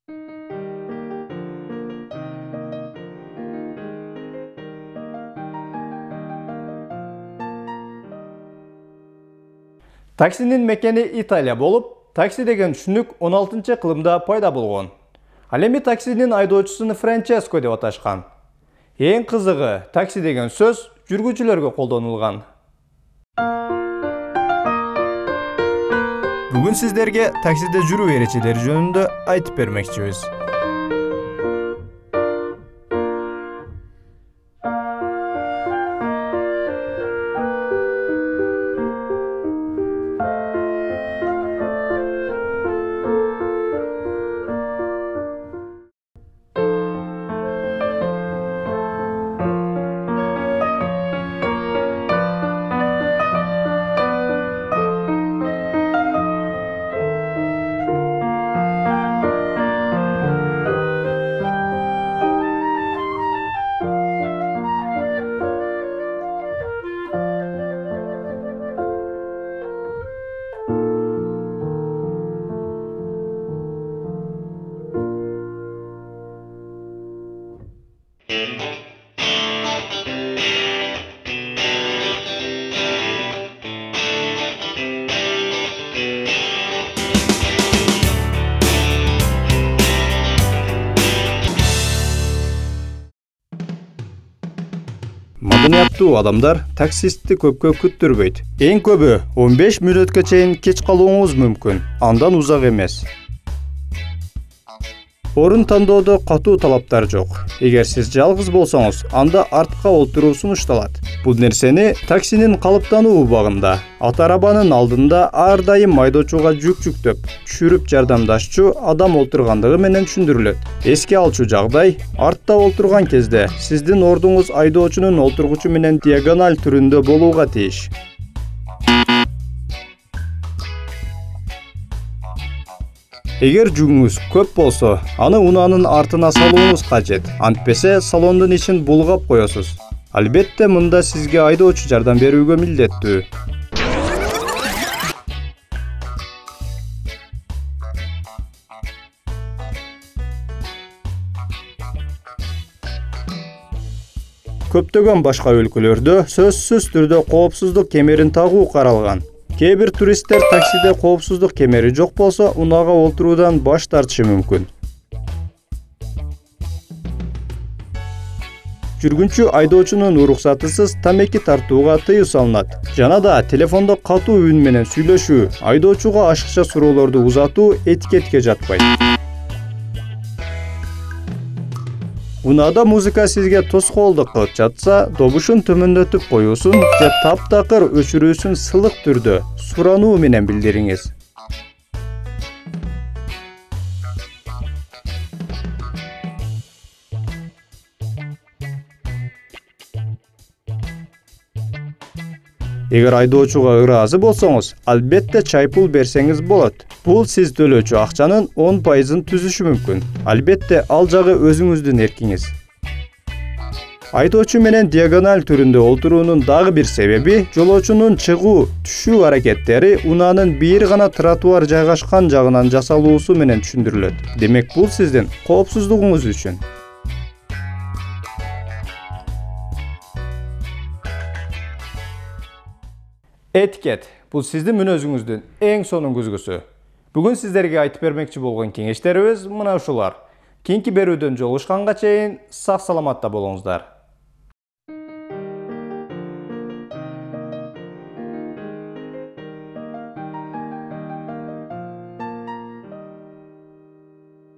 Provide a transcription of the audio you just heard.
Таксинин мекени Италия болуп, такси деген түшүнүк 16-кылымда пайда болгон. Ал эми таксинин айдоочусун Франческо деп аташкан. Эң кызыгы, такси деген сөз жүргүчүлөргө колдонулган. Бүгүн сиздерге таксиде жүрүү эрежелери жөнүндө айтып бермекчибиз. Маданияттуу адамдар таксистти көпкө күттүрбөйт. Эң көбү 15 мүнөткө чейин кеч калууңуз мүмкүн, андан узак эмес. Орун тандоодо катуу талаптар жок. Эгер сиз жалгыз болсоңуз, анда артка олтуруу сунушталат. Бул нерсени таксинин калыптануу убагында, ат-арабанын алдында ар дайым айдоочуга жүк жүктөп, түшүрүп жардамдашчу адам олтургандыгы менен түшүндүрүлөт. Эске алчу жагдай, артта олтурган кезде сиздин ордуңуз айдоочунун олтургучу менен диагональ түрүндө болууга тийиш. Эгер жүгүңүз көп болсо, аны унаанын артына салууңуз кажет. Антпесе салондун ичин булгап коесуз. Албетте, мында сизге айдоочу жардам берүүгө милдеттүү. Көптөгөн башка өлкөлөрдө сөзсүз түрдө коопсуздук кемерин тагуу каралган. Кээ бир туристтер таксиде коопсуздук кемери жок болсо, унаага олтуруудан баш тартышы мүмкүн. Жүргүнчү айдоочунун уруксатысыз тамеки тартууга тыюу салынат. Жана да телефондо катуу үн менен сүйлөшүү, айдоочуга ашыкча суроолорду узатуу этикетке жатпайт. Унаада музыка сизге тоскоолдук кылып жатса, добушун төмөндөтүп коюусун же таптакыр өчүрүүсүн сылык түрдө сурануу менен билдириңиз. Эгер айдоочуга ыраазы болсоңуз, албетте чай пул берсеңиз болот. Бул сиз төлөөчү акчанын 10% түзүшү мүмкүн. Албетте, ал жагы өзүңүздүн эркиңиз. Айдоочу менен диагональ түрүндө олтуруунун дагы бир себеби жолоочунун чыгуу, түшүү аракеттери унаанын бир гана тротуар жайгашкан жагынан жасалуусу менен түшүндүрүлөт. Демек, бул сиздин коопсуздугуңуз үчүн. Этикет – бул сиздин мүнөзүңүздүн эң сонун көзгүсү. Бүгүн сиздерге айтып бермекчи болгон кеңештерибиз мына ушулар. Кийинки берүүдөн жолугушканга чейин сак саламатта болуңуздар.